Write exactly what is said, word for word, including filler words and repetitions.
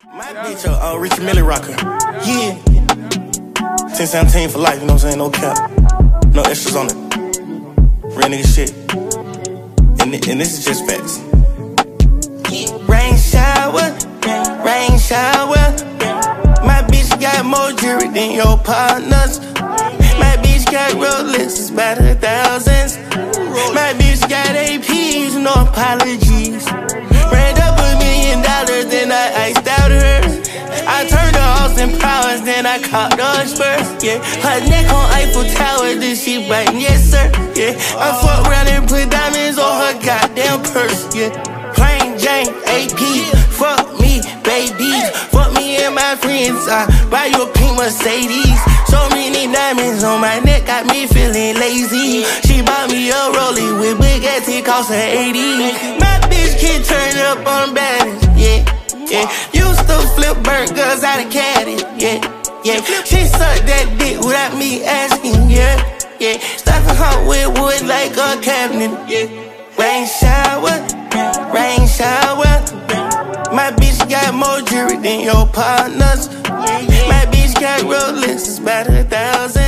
My bitch a uh, Richard Mille rocker. Yeah. ten seventeen for life, you know what I'm saying? No cap. No extras on it. Real nigga shit. And, and this is just facts. Yeah. Rain shower, rain shower. My bitch got more jewelry than your partners. My bitch got Rolexes by the thousands. My bitch got A Ps, no apologies. Ran up a million dollars, then I iced out her. I turned her Austin Powers, then I caught the Spurs. Yeah, her neck on Eiffel Tower, then she biting, yes sir. Yeah, I fuck around and put diamonds on her goddamn purse. Yeah, plain Jane A P, fuck me, babies. Fuck me and my friends, I buy you a pink Mercedes. So many diamonds on my neck, got me feeling lazy. She bought me a rollie with big ass, it cost her eighty. My bitch can turn up on baddies, yeah, yeah. Used to flip burgers out of caddy, yeah, yeah. She sucked that dick without me asking, yeah, yeah. Stuffing her with wood like a cabinet, yeah. Rain shower, rain shower. My bitch got more jewelry than your partners. My bitch got Rolexes by the thousand.